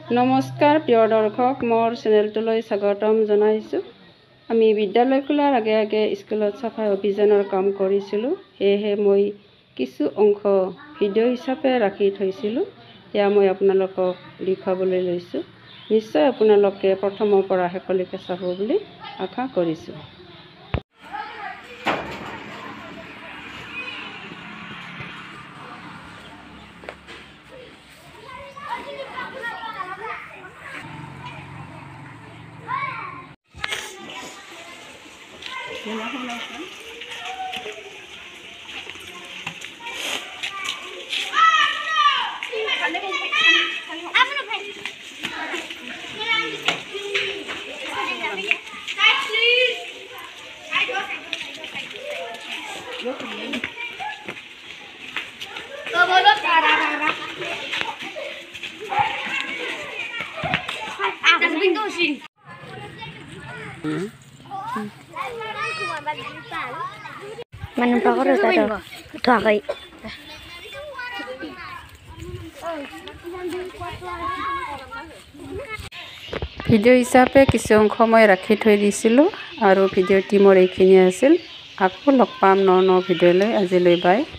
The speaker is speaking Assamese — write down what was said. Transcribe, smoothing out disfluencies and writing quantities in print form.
নমস্কাৰ প্ৰিয় দৰ্শক, মোৰ চেনেলটোলৈ স্বাগতম জনাইছোঁ। আমি বিদ্যালয় খোলাৰ আগে আগে স্কুলত চাফাই অভিযানৰ কাম কৰিছিলোঁ। সেয়েহে মই কিছু অংশ ভিডিঅ' হিচাপে ৰাখি থৈছিলোঁ। সেয়া মই আপোনালোকক দেখুৱাবলৈ লৈছোঁ। নিশ্চয় আপোনালোকে প্ৰথমৰ পৰা শেষলৈকে চাব বুলি আশা কৰিছোঁ। Mana pakar itu ada dua kali. Video' হিচাপে কিছু অংশ মই ৰাখি থৈ দিছিলোঁ আৰু ভিডিঅ'টি মোৰ এইখিনি আছিল। আকৌ লগ পাম ন ভিডিঅ'লৈ। আজিলৈ বাই।